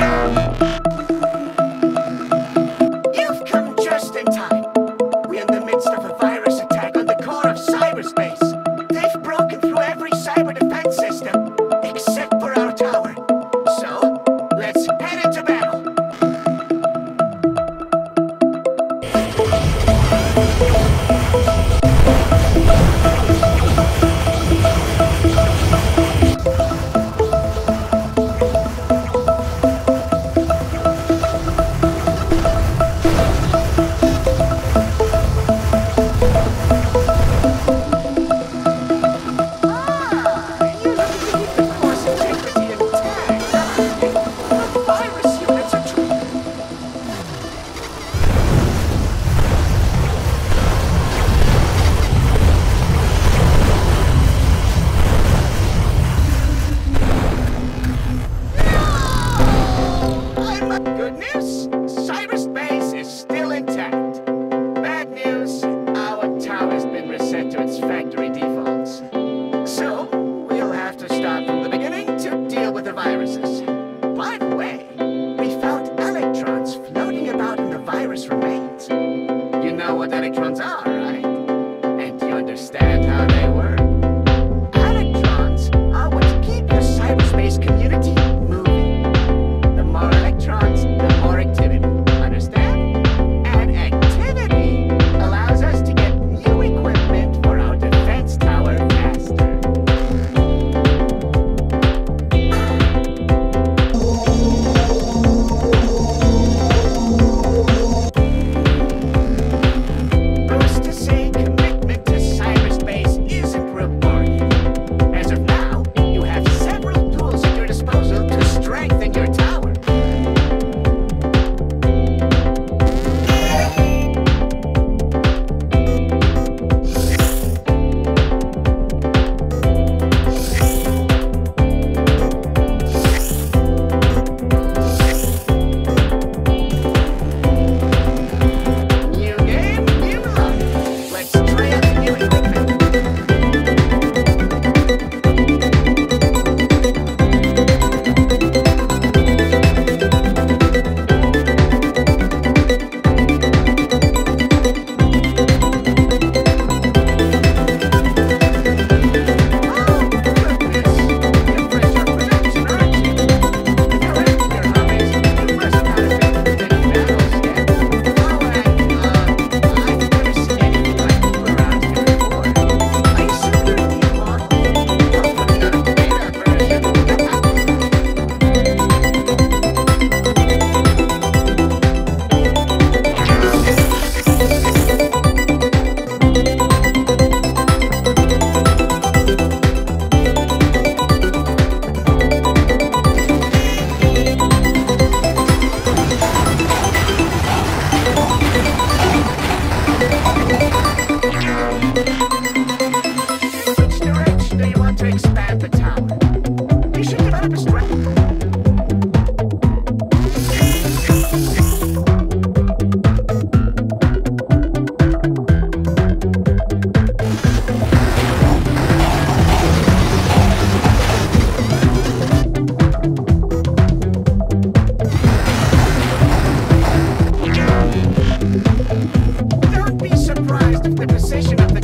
You've come just in time. We're in the midst of a virus attack on the core of cyberspace. They've broken through every cyber defense system, except for our tower. So, let's head into battle. Good news, cyberspace is still intact. Bad news, our tower's been reset to its factory defaults. So, we'll have to start from the beginning to deal with the viruses. By the way, we found electrons floating about in the virus remains. You know what electrons are, right? And you understand how they work. Electrons are what keep your cyberspace community moving. The more electrons, the more activity. Understand? And activity allows us to get new equipment for our defense tower faster. Who's to say commitment to cyberspace isn't rewarded? As of now, you have several tools at your disposal to strengthen your tower. New game, new life. Let's try out the new equipment. Which direction do you want to expand the tower? We should develop a strategy. Don't be surprised if the position of